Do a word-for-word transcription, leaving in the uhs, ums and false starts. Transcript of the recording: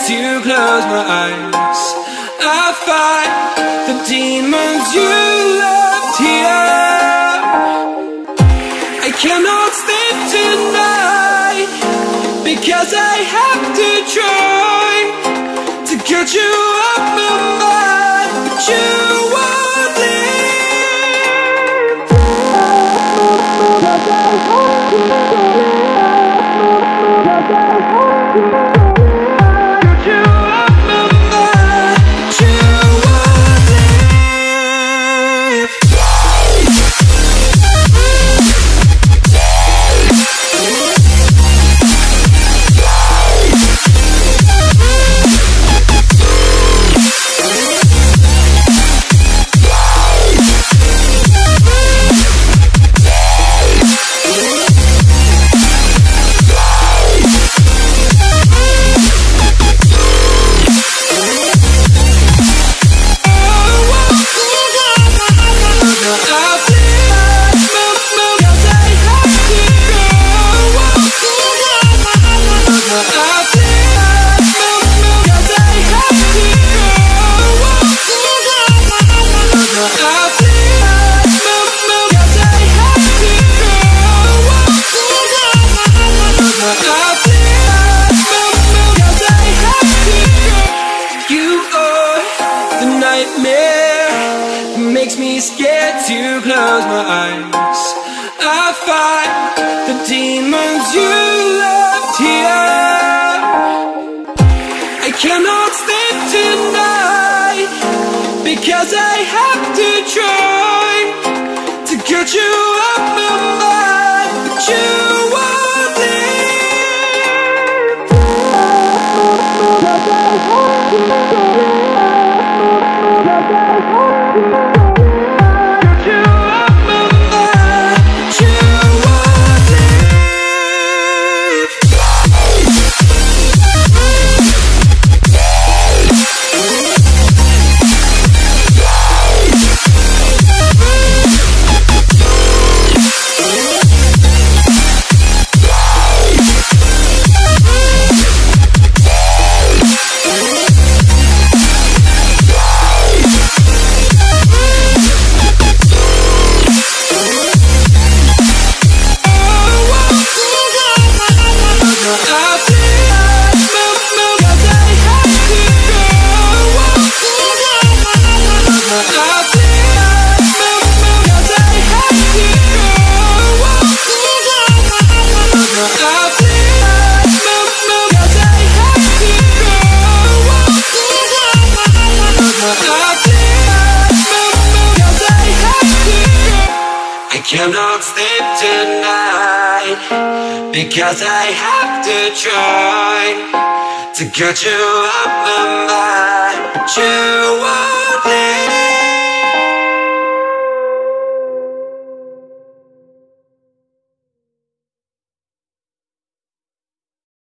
to close my eyes, I fight the demons you left here. I cannot sleep tonight because I have to try to get you off my mind, but you won't leave. Get you off my mind, but you won't leave. Makes me scared to close my eyes. I fight the demons you left here. I cannot sleep tonight because I have to try to get you off my mind, but you won't leave. I cannot sleep tonight because I have to try to get you off my mind, but you won't leave.